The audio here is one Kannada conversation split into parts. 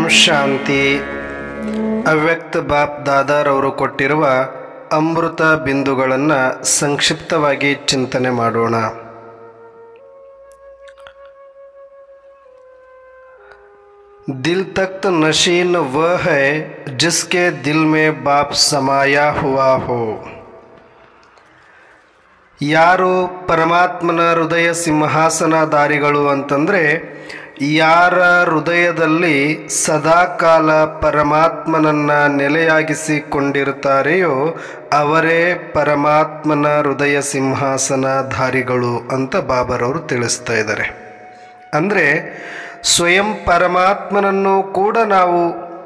ಶಾಂತಿ. ಅವ್ಯಕ್ತ ಬಾಪ್ ದಾದಾರವರು ಕೊಟ್ಟಿರುವ ಅಮೃತ ಬಿಂದುಗಳನ್ನು ಸಂಕ್ಷಿಪ್ತವಾಗಿ ಚಿಂತನೆ ಮಾಡೋಣ. दिल तख्त नशीन वह है जिसके दिल में बाप समाया हुआ हो. ಯಾರು ಪರಮಾತ್ಮನ ಹೃದಯ ಸಿಂಹಾಸನಧಾರಿಗಳು ಅಂತಂದರೆ, ಯಾರ ಹೃದಯದಲ್ಲಿ ಸದಾಕಾಲ ಪರಮಾತ್ಮನನ್ನು ನೆಲೆಯಾಗಿಸಿಕೊಂಡಿರುತ್ತಾರೆಯೋ ಅವರೇ ಪರಮಾತ್ಮನ ಹೃದಯ ಸಿಂಹಾಸನಧಾರಿಗಳು ಅಂತ ಬಾಬರವರು ತಿಳಿಸ್ತಾ ಇದ್ದಾರೆ. ಅಂದರೆ ಸ್ವಯಂ ಪರಮಾತ್ಮನನ್ನು ಕೂಡ ನಾವು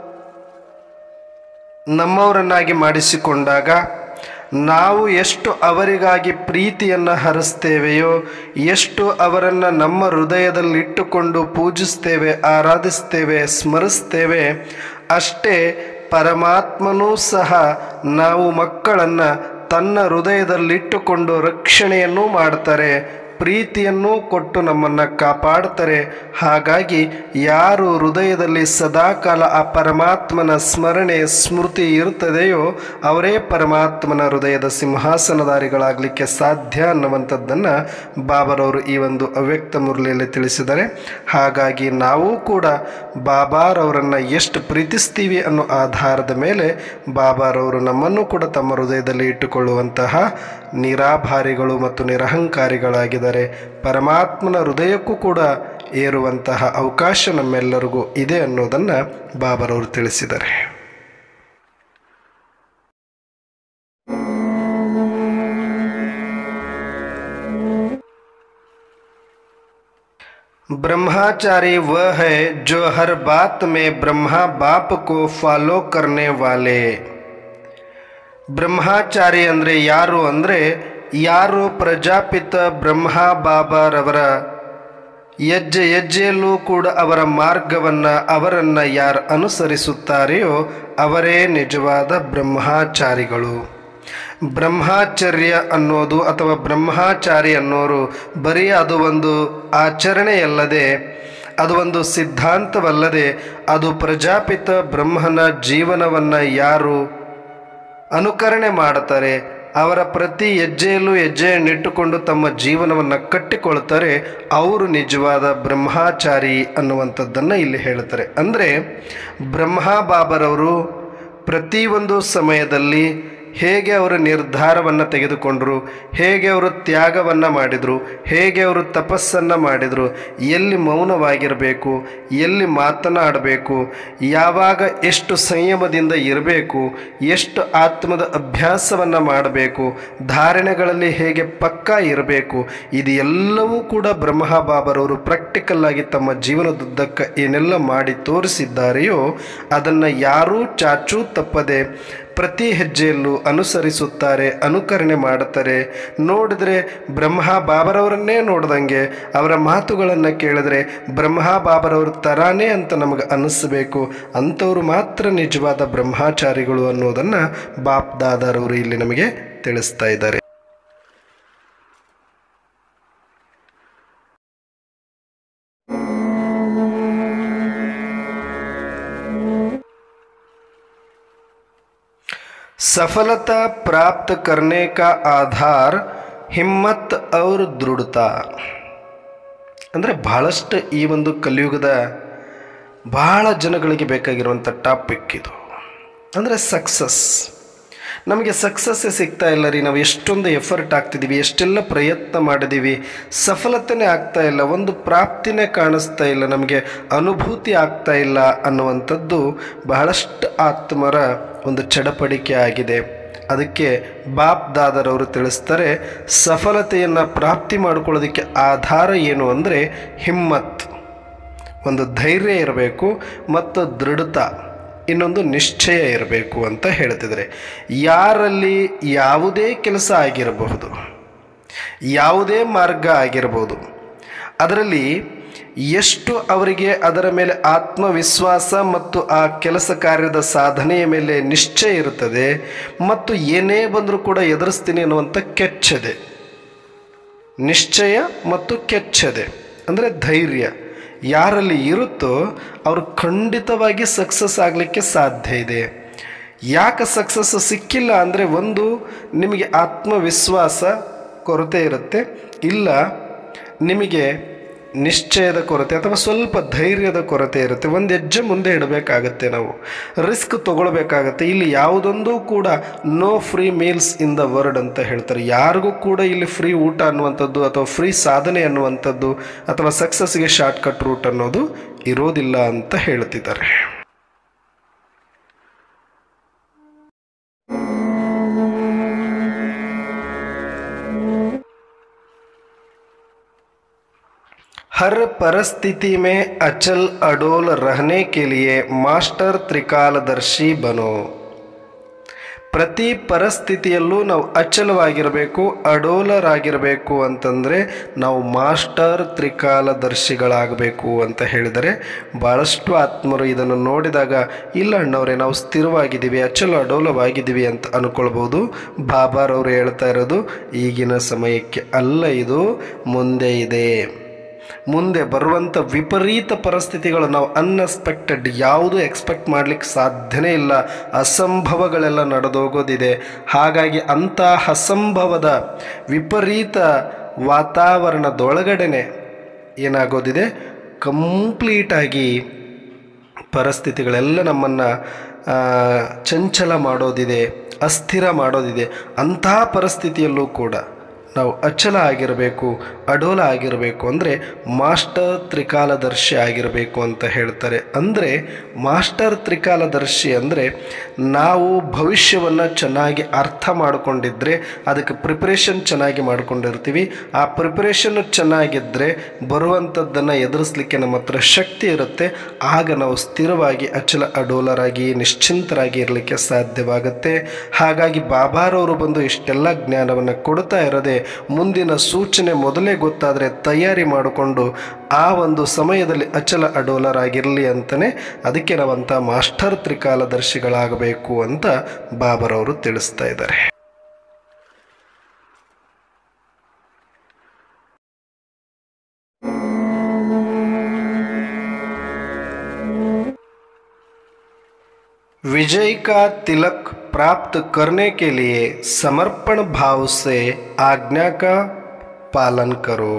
ನಮ್ಮವರನ್ನಾಗಿ ಮಾಡಿಸಿಕೊಂಡಾಗ ನಾವು ಎಷ್ಟು ಅವರಿಗಾಗಿ ಪ್ರೀತಿಯನ್ನು ಹರಿಸ್ತೇವೆಯೋ, ಎಷ್ಟು ಅವರನ್ನು ನಮ್ಮ ಹೃದಯದಲ್ಲಿಟ್ಟುಕೊಂಡು ಪೂಜಿಸ್ತೇವೆ, ಆರಾಧಿಸ್ತೇವೆ, ಸ್ಮರಿಸ್ತೇವೆ, ಅಷ್ಟೇ ಪರಮಾತ್ಮನೂ ಸಹ ನಾವು ಮಕ್ಕಳನ್ನು ತನ್ನ ಹೃದಯದಲ್ಲಿಟ್ಟುಕೊಂಡು ರಕ್ಷಣೆಯನ್ನು ಮಾಡ್ತಾರೆ, ಪ್ರೀತಿಯನ್ನು ಕೊಟ್ಟು ನಮ್ಮನ್ನು ಕಾಪಾಡ್ತಾರೆ. ಹಾಗಾಗಿ ಯಾರು ಹೃದಯದಲ್ಲಿ ಸದಾಕಾಲ ಆ ಪರಮಾತ್ಮನ ಸ್ಮರಣೆ ಸ್ಮೃತಿ ಇರ್ತದೆಯೋ ಅವರೇ ಪರಮಾತ್ಮನ ಹೃದಯದ ಸಿಂಹಾಸನಧಾರಿಗಳಾಗಲಿಕ್ಕೆ ಸಾಧ್ಯ ಅನ್ನುವಂಥದ್ದನ್ನು ಬಾಬರವರು ಈ ಒಂದು ಅವ್ಯಕ್ತ ಮುರಳಿಯಲ್ಲಿ ತಿಳಿಸಿದ್ದಾರೆ. ಹಾಗಾಗಿ ನಾವು ಕೂಡ ಬಾಬಾರವರನ್ನು ಎಷ್ಟು ಪ್ರೀತಿಸ್ತೀವಿ ಅನ್ನೋ ಆಧಾರದ ಮೇಲೆ ಬಾಬಾರವರು ನಮ್ಮನ್ನು ಕೂಡ ತಮ್ಮ ಹೃದಯದಲ್ಲಿ ಇಟ್ಟುಕೊಳ್ಳುವಂತಹ ನಿರಾಭಾರಿಗಳು ಮತ್ತು ನಿರಹಂಕಾರಿಗಳಾಗಿದ್ದಾರೆ. ಪರಮಾತ್ಮನ ಹೃದಯಕ್ಕೂ ಕೂಡ ಏರುವಂತಹ ಅವಕಾಶ ನಮ್ಮೆಲ್ಲರಿಗೂ ಇದೆ ಅನ್ನೋದನ್ನು ಬಾಬರವರು ತಿಳಿಸಿದ್ದಾರೆ. ब्रह्मचारी वह है जो हर बात में ब्रह्मा बाप को फॉलो करने वाले. ಬ್ರಹ್ಮಚಾರಿ ಅಂದರೆ ಯಾರು ಅಂದರೆ, ಯಾರು ಪ್ರಜಾಪಿತ ಬ್ರಹ್ಮ ಬಾಬಾರವರ ಹೆಜ್ಜೆಯಲ್ಲೂ ಕೂಡ ಅವರ ಮಾರ್ಗವನ್ನು ಅವರನ್ನು ಯಾರು ಅನುಸರಿಸುತ್ತಾರೆಯೋ ಅವರೇ ನಿಜವಾದ ಬ್ರಹ್ಮಚಾರಿಗಳು. ಬ್ರಹ್ಮಚರ್ಯ ಅನ್ನೋದು ಅಥವಾ ಬ್ರಹ್ಮಚಾರಿ ಅನ್ನೋರು ಬರೀ ಅದು ಒಂದು ಆಚರಣೆಯಲ್ಲದೆ, ಅದು ಒಂದು ಸಿದ್ಧಾಂತವಲ್ಲದೆ, ಅದು ಪ್ರಜಾಪಿತ ಬ್ರಹ್ಮನ ಜೀವನವನ್ನು ಯಾರು ಅನುಕರಣೆ ಮಾಡ್ತಾರೆ, ಅವರ ಪ್ರತಿ ಹೆಜ್ಜೆಯಲ್ಲೂ ಹೆಜ್ಜೆಯನ್ನಿಟ್ಟುಕೊಂಡು ತಮ್ಮ ಜೀವನವನ್ನು ಕಟ್ಟಿಕೊಳ್ತಾರೆ, ಅವರು ನಿಜವಾದ ಬ್ರಹ್ಮಚಾರಿ ಅನ್ನುವಂಥದ್ದನ್ನು ಇಲ್ಲಿ ಹೇಳ್ತಾರೆ. ಅಂದರೆ ಬ್ರಹ್ಮ ಬಾಬರವರು ಪ್ರತಿಯೊಂದು ಸಮಯದಲ್ಲಿ ಹೇಗೆ ಅವರು ನಿರ್ಧಾರವನ್ನು ತೆಗೆದುಕೊಂಡರು, ಹೇಗೆ ಅವರು ತ್ಯಾಗವನ್ನು ಮಾಡಿದರು, ಹೇಗೆ ಅವರು ತಪಸ್ಸನ್ನು ಮಾಡಿದರು, ಎಲ್ಲಿ ಮೌನವಾಗಿರಬೇಕು, ಎಲ್ಲಿ ಮಾತನಾಡಬೇಕು, ಯಾವಾಗ ಎಷ್ಟು ಸಂಯಮದಿಂದ ಇರಬೇಕು, ಎಷ್ಟು ಆತ್ಮದ ಅಭ್ಯಾಸವನ್ನು ಮಾಡಬೇಕು, ಧಾರಣೆಗಳಲ್ಲಿ ಹೇಗೆ ಪಕ್ಕಾ ಇರಬೇಕು, ಇದು ಎಲ್ಲವೂ ಕೂಡ ಬ್ರಹ್ಮ ಬಾಬರವರು ಪ್ರಾಕ್ಟಿಕಲ್ಲಾಗಿ ತಮ್ಮ ಜೀವನದುದ್ದಕ್ಕೆ ಏನೆಲ್ಲ ಮಾಡಿ ತೋರಿಸಿದ್ದಾರೆಯೋ ಅದನ್ನು ಯಾರೂ ಚಾಚೂ ತಪ್ಪದೆ ಪ್ರತಿ ಹೆಜ್ಜೆಯಲ್ಲೂ ಅನುಸರಿಸುತ್ತಾರೆ, ಅನುಕರಣೆ ಮಾಡುತ್ತಾರೆ. ನೋಡಿದರೆ ಬ್ರಹ್ಮ ಬಾಬರವರನ್ನೇ ನೋಡ್ದಂಗೆ, ಅವರ ಮಾತುಗಳನ್ನು ಕೇಳಿದ್ರೆ ಬ್ರಹ್ಮ ಬಾಬರವ್ರ ಥರಾನೇ ಅಂತ ನಮಗೆ ಅನ್ನಿಸಬೇಕು. ಅಂಥವರು ಮಾತ್ರ ನಿಜವಾದ ಬ್ರಹ್ಮಚಾರಿಗಳು ಅನ್ನೋದನ್ನು ಬಾಪ್ ದಾದಾರವರು ಇಲ್ಲಿ ನಮಗೆ ತಿಳಿಸ್ತಾ ಇದ್ದಾರೆ. सफलता प्राप्त करने का आधार हिम्मत और दृढ़ता. ಅಂದರೆ ಬಹಳಷ್ಟು ಈ ಒಂದು ಕಲಿಯುಗದ ಬಹಳ ಜನಗಳಿಗೆ ಬೇಕಾಗಿರುವಂಥ ಟಾಪಿಕ್ ಇದು. ಅಂದರೆ ಸಕ್ಸಸ್. ನಮಗೆ ಸಕ್ಸಸ್ಸೇ ಸಿಗ್ತಾ ಇಲ್ಲ ರೀ, ನಾವು ಎಷ್ಟೊಂದು ಎಫರ್ಟ್ ಆಗ್ತಿದ್ದೀವಿ, ಎಷ್ಟೆಲ್ಲ ಪ್ರಯತ್ನ ಮಾಡಿದ್ದೀವಿ, ಸಫಲತೆನೇ ಆಗ್ತಾ ಇಲ್ಲ, ಒಂದು ಪ್ರಾಪ್ತಿನೇ ಕಾಣಿಸ್ತಾ ಇಲ್ಲ, ನಮಗೆ ಅನುಭೂತಿ ಆಗ್ತಾ ಇಲ್ಲ ಅನ್ನುವಂಥದ್ದು ಬಹಳಷ್ಟು ಆತ್ಮರ ಒಂದು ಚಡಪಡಿಕೆ ಆಗಿದೆ. ಅದಕ್ಕೆ ಬಾಪ್ ದಾದರವರು ತಿಳಿಸ್ತಾರೆ, ಸಫಲತೆಯನ್ನು ಪ್ರಾಪ್ತಿ ಮಾಡಿಕೊಳ್ಳೋದಕ್ಕೆ ಆಧಾರ ಏನು ಅಂದರೆ ಹಿಮ್ಮತ್, ಒಂದು ಧೈರ್ಯ ಇರಬೇಕು, ಮತ್ತು ದೃಢತಾ, ಇನ್ನೊಂದು ನಿಶ್ಚಯ ಇರಬೇಕು ಅಂತ ಹೇಳ್ತಿದ್ದಾರೆ. ಯಾರಲ್ಲಿ ಯಾವುದೇ ಕೆಲಸ ಆಗಿರಬಹುದು, ಯಾವುದೇ ಮಾರ್ಗ ಆಗಿರಬಹುದು, ಅದರಲ್ಲಿ ಎಷ್ಟು ಅವರಿಗೆ ಅದರ ಮೇಲೆ ಆತ್ಮವಿಶ್ವಾಸ ಮತ್ತು ಆ ಕೆಲಸ ಕಾರ್ಯದ ಸಾಧನೆಯ ಮೇಲೆ ನಿಶ್ಚಯ ಇರುತ್ತದೆ, ಮತ್ತು ಏನೇ ಬಂದರೂ ಕೂಡ ಎದುರಿಸ್ತೀನಿ ಅನ್ನುವಂಥ ಕೆಚ್ಚದೆ, ನಿಶ್ಚಯ ಮತ್ತು ಕೆಚ್ಚದೆ ಅಂದರೆ ಧೈರ್ಯ, ಯಾರಲ್ಲಿ ಇರುತ್ತೋ ಅವರು ಖಂಡಿತವಾಗಿ ಸಕ್ಸಸ್ ಆಗಲಿಕ್ಕೆ ಸಾಧ್ಯ ಇದೆ. ಯಾಕೆ ಸಕ್ಸಸ್ ಸಿಕ್ಕಿಲ್ಲ ಅಂದರೆ, ಒಂದು ನಿಮಗೆ ಆತ್ಮವಿಶ್ವಾಸ ಕೊರತೆ ಇರುತ್ತೆ, ಇಲ್ಲ ನಿಮಗೆ ನಿಶ್ಚಯದ ಕೊರತೆ ಅಥವಾ ಸ್ವಲ್ಪ ಧೈರ್ಯದ ಕೊರತೆ ಇರುತ್ತೆ. ಒಂದು ಹೆಜ್ಜೆ ಮುಂದೆ ಇಡಬೇಕಾಗತ್ತೆ, ನಾವು ರಿಸ್ಕ್ ತಗೊಳ್ಬೇಕಾಗತ್ತೆ. ಇಲ್ಲಿ ಯಾವುದೊಂದು ಕೂಡ no free meals in the world ಅಂತ ಹೇಳ್ತಾರೆ. ಯಾರಿಗೂ ಕೂಡ ಇಲ್ಲಿ ಫ್ರೀ ಊಟ ಅನ್ನುವಂಥದ್ದು ಅಥವಾ ಫ್ರೀ ಸಾಧನೆ ಅನ್ನುವಂಥದ್ದು ಅಥವಾ ಸಕ್ಸಸ್ಗೆ ಶಾರ್ಟ್ಕಟ್ ರೂಟ್ ಅನ್ನೋದು ಇರೋದಿಲ್ಲ ಅಂತ ಹೇಳ್ತಿದ್ದಾರೆ. हर परिस्थिति में अचल अडोल रहने के लिए मास्टर त्रिकालदर्शी बनो. ಪ್ರತಿ ಪರಿಸ್ಥಿತಿಯಲ್ಲೂ ನಾವು ಅಚಲವಾಗಿರಬೇಕು, ಅಡೋಲರಾಗಿರಬೇಕು ಅಂತಂದರೆ ನಾವು ಮಾಸ್ಟರ್ ತ್ರಿಕಾಲದರ್ಶಿಗಳಾಗಬೇಕು ಅಂತ ಹೇಳಿದರೆ, ಭಾಳಷ್ಟು ಆತ್ಮರು ಇದನ್ನು ನೋಡಿದಾಗ ಇಲ್ಲ ಅಣ್ಣವರೇ ನಾವು ಸ್ಥಿರವಾಗಿದ್ದೀವಿ, ಅಚಲ ಅಡೋಲವಾಗಿದ್ದೀವಿ ಅಂತ ಅಂದ್ಕೊಳ್ಬೋದು. ಬಾಬಾರವರು ಹೇಳ್ತಾ ಇರೋದು ಈಗಿನ ಸಮಯಕ್ಕೆ ಅಲ್ಲ, ಇದು ಮುಂದೆ ಇದೆ. ಮುಂದೆ ಬರುವಂಥ ವಿಪರೀತ ಪರಿಸ್ಥಿತಿಗಳು ನಾವು ಅನ್ಎಕ್ಸ್ಪೆಕ್ಟೆಡ್, ಯಾವುದು ಎಕ್ಸ್ಪೆಕ್ಟ್ ಮಾಡಲಿಕ್ಕೆ ಸಾಧ್ಯನೇ ಇಲ್ಲ, ಅಸಂಭವಗಳೆಲ್ಲ ನಡೆದೋಗೋದಿದೆ. ಹಾಗಾಗಿ ಅಂಥ ಅಸಂಭವದ ವಿಪರೀತ ವಾತಾವರಣದೊಳಗಡೆ ಏನಾಗೋದಿದೆ, ಕಂಪ್ಲೀಟಾಗಿ ಪರಿಸ್ಥಿತಿಗಳೆಲ್ಲ ನಮ್ಮನ್ನು ಚಂಚಲ ಮಾಡೋದಿದೆ, ಅಸ್ಥಿರ ಮಾಡೋದಿದೆ. ಅಂಥ ಪರಿಸ್ಥಿತಿಯಲ್ಲೂ ಕೂಡ ನಾವು ಅಚಲ ಆಗಿರಬೇಕು, ಅಡೋಲ ಆಗಿರಬೇಕು. ಅಂದರೆ ಮಾಸ್ಟರ್ ತ್ರಿಕಾಲದರ್ಶಿ ಆಗಿರಬೇಕು ಅಂತ ಹೇಳ್ತಾರೆ. ಅಂದರೆ ಮಾಸ್ಟರ್ ತ್ರಿಕಾಲದರ್ಶಿ ಅಂದರೆ ನಾವು ಭವಿಷ್ಯವನ್ನು ಚೆನ್ನಾಗಿ ಅರ್ಥ ಮಾಡಿಕೊಂಡಿದ್ದರೆ, ಅದಕ್ಕೆ ಪ್ರಿಪ್ರೇಷನ್ ಚೆನ್ನಾಗಿ ಮಾಡ್ಕೊಂಡಿರ್ತೀವಿ. ಆ ಪ್ರಿಪ್ರೇಷನ್ ಚೆನ್ನಾಗಿದ್ದರೆ ಬರುವಂಥದ್ದನ್ನು ಎದುರಿಸಲಿಕ್ಕೆ ನಮ್ಮ ಹತ್ರ ಶಕ್ತಿ ಇರುತ್ತೆ. ಆಗ ನಾವು ಸ್ಥಿರವಾಗಿ ಅಚಲ ಅಡೋಲರಾಗಿ ನಿಶ್ಚಿಂತರಾಗಿ ಇರಲಿಕ್ಕೆ ಸಾಧ್ಯವಾಗುತ್ತೆ. ಹಾಗಾಗಿ ಬಾಬಾರವರು ಬಂದು ಇಷ್ಟೆಲ್ಲ ಜ್ಞಾನವನ್ನು ಕೊಡ್ತಾ ಇರೋದೇ ಮುಂದಿನ ಸೂಚನೆ ಮೊದಲೇ ಗೊತ್ತಾದರೆ ತಯಾರಿ ಮಾಡಿಕೊಂಡು ಆ ಒಂದು ಸಮಯದಲ್ಲಿ ಅಚಲ ಅಡೋಲರಾಗಿರಲಿ ಅಂತಲೇ ಅದಕ್ಕೆ ನಾವಂಥ ಮಾಸ್ಟರ್ ತ್ರಿಕಾಲದರ್ಶಿಗಳಾಗಬೇಕು ಅಂತ ಬಾಬಾರವರು ತಿಳಿಸ್ತಾ ಇದ್ದಾರೆ. विजय का तिलक प्राप्त करने के लिए समर्पण भाव से आज्ञा का पालन करो.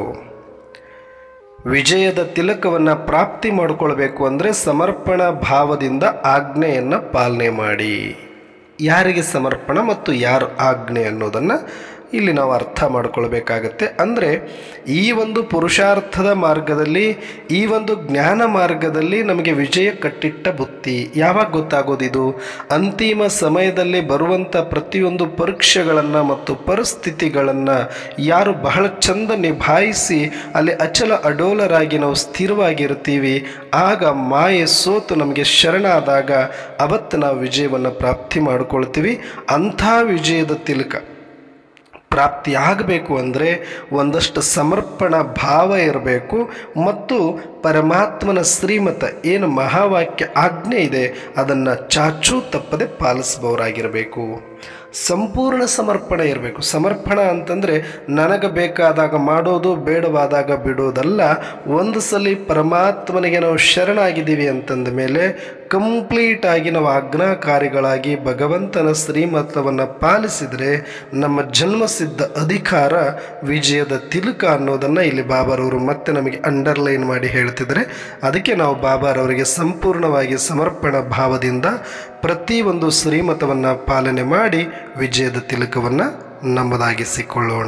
ವಿಜಯದ ತಿಲಕವನ್ನು ಪ್ರಾಪ್ತಿ ಮಾಡಿಕೊಳ್ಬೇಕು ಅಂದರೆ ಸಮರ್ಪಣ ಭಾವದಿಂದ ಆಜ್ಞೆಯನ್ನು ಪಾಲನೆ ಮಾಡಿ. ಯಾರಿಗೆ ಸಮರ್ಪಣ ಮತ್ತು ಯಾರು ಆಜ್ಞೆ ಅನ್ನೋದನ್ನು ಇಲ್ಲಿ ನಾವು ಅರ್ಥ ಮಾಡಿಕೊಳ್ಬೇಕಾಗತ್ತೆ. ಅಂದರೆ ಈ ಒಂದು ಪುರುಷಾರ್ಥದ ಮಾರ್ಗದಲ್ಲಿ, ಈ ಒಂದು ಜ್ಞಾನ ಮಾರ್ಗದಲ್ಲಿ ನಮಗೆ ವಿಜಯ ಕಟ್ಟಿಟ್ಟ ಬುತ್ತಿ. ಯಾವಾಗ ಗೊತ್ತಾಗೋದಿದು? ಅಂತಿಮ ಸಮಯದಲ್ಲಿ ಬರುವಂಥ ಪ್ರತಿಯೊಂದು ಪರೀಕ್ಷೆಗಳನ್ನು ಮತ್ತು ಪರಿಸ್ಥಿತಿಗಳನ್ನು ಯಾರು ಬಹಳ ಚಂದ ನಿಭಾಯಿಸಿ ಅಲ್ಲಿ ಅಚಲ ಅಡೋಲರಾಗಿ ನಾವು ಸ್ಥಿರವಾಗಿರ್ತೀವಿ, ಆಗ ಮಾಯೆ ಸೋತು ನಮಗೆ ಶರಣಾದಾಗ ಅವತ್ತು ನಾವು ವಿಜಯವನ್ನು ಪ್ರಾಪ್ತಿ ಮಾಡಿಕೊಳ್ತೀವಿ. ಅಂಥ ವಿಜಯದ ತಿಲಕ ಪ್ರಾಪ್ತಿಯಾಗಬೇಕು ಅಂದರೆ ಒಂದಷ್ಟು ಸಮರ್ಪಣ ಭಾವ ಇರಬೇಕು ಮತ್ತು ಪರಮಾತ್ಮನ ಶ್ರೀಮತ ಏನು ಮಹಾವಾಕ್ಯ ಆಜ್ಞೆ ಇದೆ ಅದನ್ನು ಚಾಚೂ ತಪ್ಪದೆ ಪಾಲಿಸುವವರಾಗಿರಬೇಕು. ಸಂಪೂರ್ಣ ಸಮರ್ಪಣೆ ಇರಬೇಕು. ಸಮರ್ಪಣ ಅಂತಂದರೆ ನನಗೆ ಬೇಕಾದಾಗ ಮಾಡೋದು, ಬೇಡವಾದಾಗ ಬಿಡೋದಲ್ಲ. ಒಂದು ಸಲ ಪರಮಾತ್ಮನಿಗೆ ನಾವು ಶರಣಾಗಿದ್ದೀವಿ ಅಂತಂದ ಮೇಲೆ ಕಂಪ್ಲೀಟಾಗಿ ನಾವು ಆಜ್ಞಾಕಾರಿಗಳಾಗಿ ಭಗವಂತನ ಶ್ರೀಮತವನ್ನು ಪಾಲಿಸಿದರೆ ನಮ್ಮ ಜನ್ಮಸಿದ್ಧ ಅಧಿಕಾರ ವಿಜಯದ ತಿಲಕ ಅನ್ನೋದನ್ನು ಇಲ್ಲಿ ಬಾಬಾರವರು ಮತ್ತೆ ನಮಗೆ ಅಂಡರ್ಲೈನ್ ಮಾಡಿ ಹೇಳ್ತಿದ್ದಾರೆ. ಅದಕ್ಕೆ ನಾವು ಬಾಬಾರವರಿಗೆ ಸಂಪೂರ್ಣವಾಗಿ ಸಮರ್ಪಣ ಭಾವದಿಂದ ಪ್ರತಿಯೊಂದು ಶ್ರೀಮತವನ್ನು ಪಾಲನೆ ಮಾಡಿ ವಿಜಯದ ತಿಲಕವನ್ನು ನಮ್ಮದಾಗಿಸಿಕೊಳ್ಳೋಣ.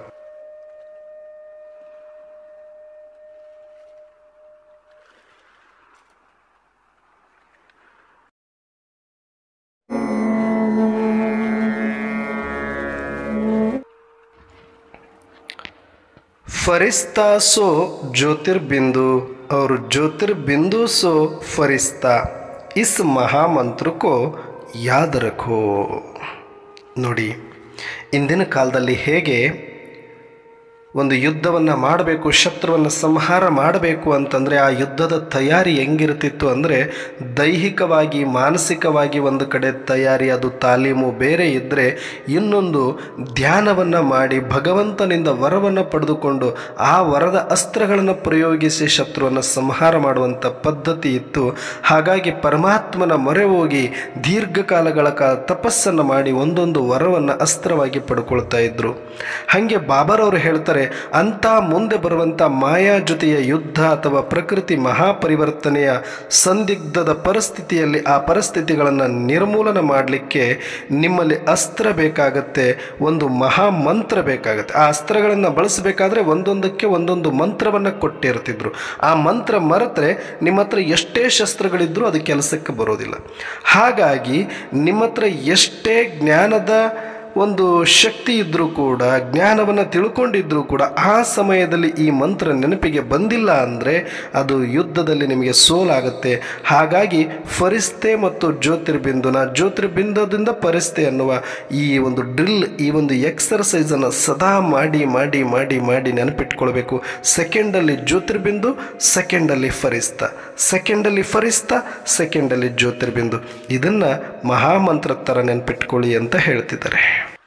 फरिश्ता सो ज्योतिर्बिंदु और ज्योतिर्बिंदु सो फरिश्ता, इस महामंत्र को याद रखो. ನೋಡಿ, ಇಂದಿನ ಕಾಲದಲ್ಲಿ ಹೇಗೆ ಒಂದು ಯುದ್ಧವನ್ನು ಮಾಡಬೇಕು, ಶತ್ರುವನ್ನು ಸಂಹಾರ ಮಾಡಬೇಕು ಅಂತಂದರೆ ಆ ಯುದ್ಧದ ತಯಾರಿ ಹೆಂಗಿರ್ತಿತ್ತು ಅಂದರೆ ದೈಹಿಕವಾಗಿ ಮಾನಸಿಕವಾಗಿ ಒಂದು ಕಡೆ ತಯಾರಿ, ಅದು ತಾಲೀಮು ಬೇರೆ ಇದ್ದರೆ ಇನ್ನೊಂದು ಧ್ಯಾನವನ್ನು ಮಾಡಿ ಭಗವಂತನಿಂದ ವರವನ್ನು ಪಡೆದುಕೊಂಡು ಆ ವರದ ಅಸ್ತ್ರಗಳನ್ನು ಪ್ರಯೋಗಿಸಿ ಶತ್ರುವನ್ನು ಸಂಹಾರ ಮಾಡುವಂಥ ಪದ್ಧತಿ ಇತ್ತು. ಹಾಗಾಗಿ ಪರಮಾತ್ಮನ ಮೊರೆ ಹೋಗಿ ದೀರ್ಘಕಾಲಗಳ ಕಾಲ ತಪಸ್ಸನ್ನು ಮಾಡಿ ಒಂದೊಂದು ವರವನ್ನು ಅಸ್ತ್ರವಾಗಿ ಪಡ್ಕೊಳ್ತಾ ಇದ್ದರು. ಹಾಗೆ ಬಾಬಾರವರು ಹೇಳ್ತಾರೆ, ಅಂಥ ಮುಂದೆ ಬರುವಂಥ ಮಾಯಾ ಜೊತೆಯ ಯುದ್ಧ ಅಥವಾ ಪ್ರಕೃತಿ ಮಹಾಪರಿವರ್ತನೆಯ ಸಂದಿಗ್ಧದ ಪರಿಸ್ಥಿತಿಯಲ್ಲಿ ಆ ಪರಿಸ್ಥಿತಿಗಳನ್ನು ನಿರ್ಮೂಲನ ಮಾಡಲಿಕ್ಕೆ ನಿಮ್ಮಲ್ಲಿ ಅಸ್ತ್ರ ಬೇಕಾಗತ್ತೆ, ಒಂದು ಮಹಾ ಮಂತ್ರ ಬೇಕಾಗತ್ತೆ. ಆ ಅಸ್ತ್ರಗಳನ್ನು ಬಳಸಬೇಕಾದ್ರೆ ಒಂದೊಂದಕ್ಕೆ ಒಂದೊಂದು ಮಂತ್ರವನ್ನು ಕೊಟ್ಟಿರ್ತಿದ್ರು. ಆ ಮಂತ್ರ ಮರೆತರೆ ನಿಮ್ಮ ಹತ್ರ ಎಷ್ಟೇ ಶಸ್ತ್ರಗಳಿದ್ರೂ ಅದು ಕೆಲಸಕ್ಕೆ ಬರೋದಿಲ್ಲ. ಹಾಗಾಗಿ ನಿಮ್ಮ ಹತ್ರ ಎಷ್ಟೇ ಜ್ಞಾನದ ಒಂದು ಶಕ್ತಿ ಇದ್ದರೂ ಕೂಡ, ಜ್ಞಾನವನ್ನು ತಿಳ್ಕೊಂಡಿದ್ರೂ ಕೂಡ ಆ ಸಮಯದಲ್ಲಿ ಈ ಮಂತ್ರ ನೆನಪಿಗೆ ಬಂದಿಲ್ಲ ಅಂದರೆ ಅದು ಯುದ್ಧದಲ್ಲಿ ನಿಮಗೆ ಸೋಲಾಗುತ್ತೆ. ಹಾಗಾಗಿ ಫರಿಸ್ತೆ ಮತ್ತು ಜ್ಯೋತಿರ್ಬಿಂದುದಿಂದ ಫರಿಸ್ತೆ ಅನ್ನುವ ಈ ಒಂದು ಡ್ರಿಲ್, ಈ ಒಂದು ಎಕ್ಸರ್ಸೈಸನ್ನು ಸದಾ ಮಾಡಿ ಮಾಡಿ ಮಾಡಿ ಮಾಡಿ ನೆನಪಿಟ್ಕೊಳ್ಬೇಕು. ಸೆಕೆಂಡಲ್ಲಿ ಜ್ಯೋತಿರ್ಬಿಂದು, ಸೆಕೆಂಡಲ್ಲಿ ಫರಿಸ್ತಾ, ಸೆಕೆಂಡಲ್ಲಿ ಫರಿಸ್ತಾ, ಸೆಕೆಂಡಲ್ಲಿ ಜ್ಯೋತಿರ್ಬಿಂದು. ಇದನ್ನು ಮಹಾಮಂತ್ರ ಥರ ನೆನಪಿಟ್ಕೊಳ್ಳಿ ಅಂತ ಹೇಳ್ತಿದ್ದಾರೆ.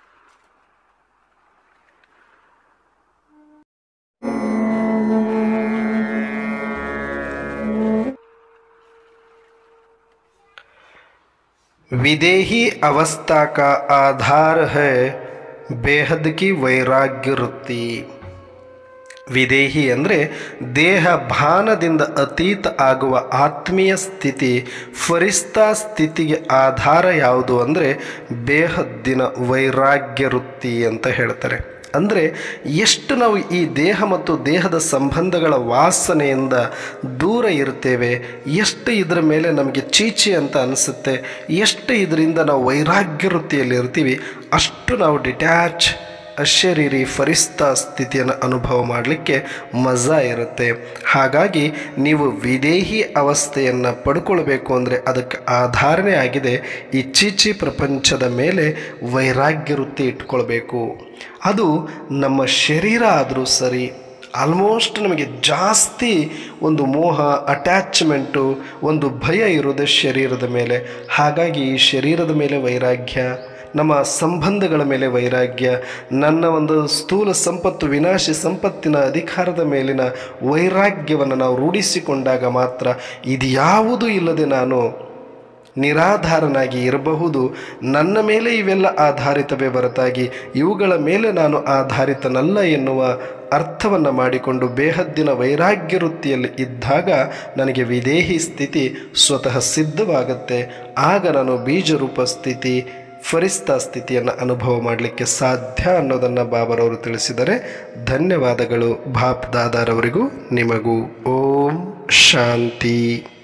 विदेही अवस्था का आधार है बेहद की वैराग्य वृत्ति. ವಿದೇಹಿ ಅಂದರೆ ದೇಹ ಭಾನದಿಂದ ಅತೀತ ಆಗುವ ಆತ್ಮೀಯ ಸ್ಥಿತಿ. ಫರಿಸ್ತಾ ಸ್ಥಿತಿಗೆ ಆಧಾರ ಯಾವುದು ಅಂದರೆ ಬೇಹದ್ದಿನ ವೈರಾಗ್ಯ ವೃತ್ತಿ ಅಂತ ಹೇಳ್ತಾರೆ. ಅಂದರೆ ಎಷ್ಟು ನಾವು ಈ ದೇಹ ಮತ್ತು ದೇಹದ ಸಂಬಂಧಗಳ ವಾಸನೆಯಿಂದ ದೂರ ಇರ್ತೇವೆ, ಎಷ್ಟು ಇದರ ಮೇಲೆ ನಮಗೆ ಚೀಚಿ ಅಂತ ಅನಿಸುತ್ತೆ, ಎಷ್ಟು ಇದರಿಂದ ನಾವು ವೈರಾಗ್ಯ ವೃತ್ತಿಯಲ್ಲಿ ಇರ್ತೀವಿ, ಅಷ್ಟು ನಾವು ಡಿಟ್ಯಾಚ್ ಅಶರೀರಿ ಫರಿಸ್ತಾ ಸ್ಥಿತಿಯನ್ನು ಅನುಭವ ಮಾಡಲಿಕ್ಕೆ ಮಜಾ ಇರುತ್ತೆ. ಹಾಗಾಗಿ ನೀವು ವಿದೇಹಿ ಅವಸ್ಥೆಯನ್ನು ಪಡ್ಕೊಳ್ಬೇಕು ಅಂದರೆ ಅದಕ್ಕೆ ಆಧಾರನೇ ಆಗಿದೆ ಈ ಚೀಚಿ ಪ್ರಪಂಚದ ಮೇಲೆ ವೈರಾಗ್ಯ ವೃತ್ತಿ ಇಟ್ಕೊಳ್ಬೇಕು. ಅದು ನಮ್ಮ ಶರೀರ ಆದರೂ ಸರಿ, ಆಲ್ಮೋಸ್ಟ್ ನಮಗೆ ಜಾಸ್ತಿ ಒಂದು ಮೋಹ, ಅಟ್ಯಾಚ್ಮೆಂಟು, ಒಂದು ಭಯ ಇರೋದೇ ಶರೀರದ ಮೇಲೆ. ಹಾಗಾಗಿ ಈ ಶರೀರದ ಮೇಲೆ ವೈರಾಗ್ಯ, ನಮ್ಮ ಸಂಬಂಧಗಳ ಮೇಲೆ ವೈರಾಗ್ಯ, ನನ್ನ ಒಂದು ಸ್ಥೂಲ ಸಂಪತ್ತು ವಿನಾಶಿ ಸಂಪತ್ತಿನ ಅಧಿಕಾರದ ಮೇಲಿನ ವೈರಾಗ್ಯವನ್ನು ನಾವು ರೂಢಿಸಿಕೊಂಡಾಗ ಮಾತ್ರ ಇದ್ಯಾವುದೂ ಇಲ್ಲದೆ ನಾನು ನಿರಾಧಾರನಾಗಿ ಇರಬಹುದು. ನನ್ನ ಮೇಲೆ ಇವೆಲ್ಲ ಆಧಾರಿತವೇ ಹೊರತಾಗಿ ಇವುಗಳ ಮೇಲೆ ನಾನು ಆಧಾರಿತನಲ್ಲ ಎನ್ನುವ ಅರ್ಥವನ್ನು ಮಾಡಿಕೊಂಡು ಬೇಹದ್ದಿನ ವೈರಾಗ್ಯ ವೃತ್ತಿಯಲ್ಲಿ ಇದ್ದಾಗ ನನಗೆ ವಿದೇಹಿ ಸ್ಥಿತಿ ಸ್ವತಃ ಸಿದ್ಧವಾಗುತ್ತೆ. ಆಗ ನಾನು ಬೀಜರೂಪ ಸ್ಥಿತಿ, ಫರಿಸ್ತಾ ಸ್ಥಿತಿಯನ್ನು ಅನುಭವ ಮಾಡಲಿಕ್ಕೆ ಸಾಧ್ಯ ಅನ್ನೋದನ್ನು ಬಾಬರವರು ತಿಳಿಸಿದರೆ. ಧನ್ಯವಾದಗಳು ಬಾಪ್ ದಾದಾರವರಿಗೂ ನಿಮಗೂ. ಓಂ ಶಾಂತಿ.